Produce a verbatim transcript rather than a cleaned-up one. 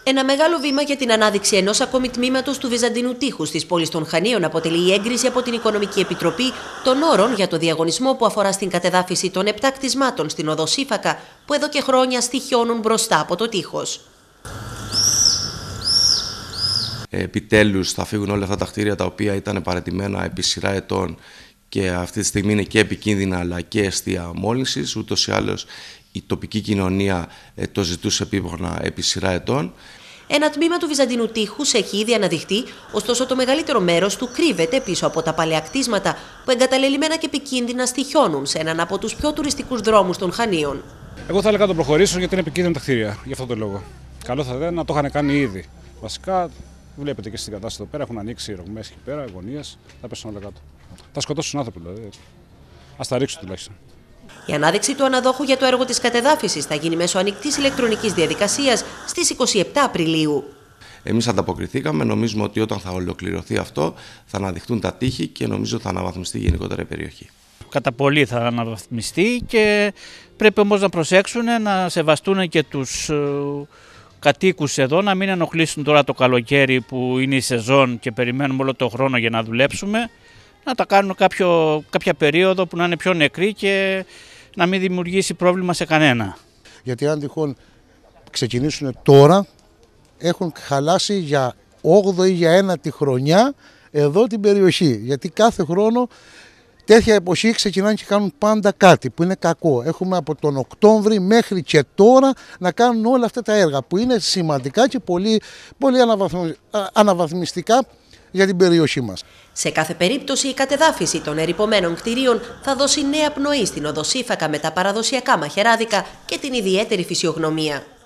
Ένα μεγάλο βήμα για την ανάδειξη ενός ακόμη τμήματος του Βυζαντινού τείχους της πόλης των Χανίων αποτελεί η έγκριση από την Οικονομική Επιτροπή των όρων για το διαγωνισμό που αφορά στην κατεδάφιση των επτά κτισμάτων στην οδό Σύφακα, που εδώ και χρόνια στοιχιώνουν μπροστά από το τείχος. Επιτέλους θα φύγουν όλα αυτά τα κτίρια τα οποία ήταν παραιτημένα επί σειρά ετών και αυτή τη στιγμή είναι και επικίνδυνα αλλά και αιστεία μόλυνσης. Ούτως ή άλλως η τοπική κοινωνία το ζητούσε επίπονα επί σειρά ετών. Ένα τμήμα του Βυζαντινού τείχους έχει ήδη αναδειχθεί, ωστόσο το μεγαλύτερο μέρος του κρύβεται πίσω από τα παλαιά κτίσματα που εγκαταλελειμμένα και επικίνδυνα στοιχιώνουν σε έναν από τους πιο τουριστικούς δρόμους των Χανίων. Εγώ θα έλεγα να το προχωρήσω γιατί είναι επικίνδυνα τα κτίρια, γι' αυτό το λόγο. Καλό θα ήταν να το είχαν κάνει ήδη. Βασικά, βλέπετε και στην κατάσταση εδώ πέρα έχουν ανοίξει ρογμές εκεί πέρα, γωνίες, θα πέσουν όλα κάτω. Θα σκοτώσουν άνθρωποι δηλαδή. Ας τα ρίξουν τουλάχιστον. Η ανάδειξη του αναδόχου για το έργο της κατεδάφισης θα γίνει μέσω ανοιχτής ηλεκτρονικής διαδικασίας στις είκοσι επτά Απριλίου. Εμείς ανταποκριθήκαμε, νομίζουμε ότι όταν θα ολοκληρωθεί αυτό θα αναδειχθούν τα τείχη και νομίζω θα αναβαθμιστεί γενικότερα η περιοχή. Κατά πολύ θα αναβαθμιστεί και πρέπει όμως να προσέξουν να σεβαστούν και τους κατοίκους εδώ, να μην ενοχλήσουν τώρα το καλοκαίρι που είναι η σεζόν και περιμένουμε όλο το χρόνο για να δουλέψουμε, να τα κάνουν κάποιο, κάποια περίοδο που να είναι πιο νεκρή και να μην δημιουργήσει πρόβλημα σε κανένα. Γιατί αν τυχόν ξεκινήσουν τώρα, έχουν χαλάσει για όγδοη ή για ένατη χρονιά εδώ την περιοχή. Γιατί κάθε χρόνο τέτοια εποχή ξεκινάνε και κάνουν πάντα κάτι που είναι κακό. Έχουμε από τον Οκτώβρη μέχρι και τώρα να κάνουν όλα αυτά τα έργα που είναι σημαντικά και πολύ, πολύ αναβαθμιστικά για την περιοχή μας. Σε κάθε περίπτωση η κατεδάφιση των ερειπωμένων κτηρίων θα δώσει νέα πνοή στην οδό Σύφακα με τα παραδοσιακά μαχαιράδικα και την ιδιαίτερη φυσιογνωμία.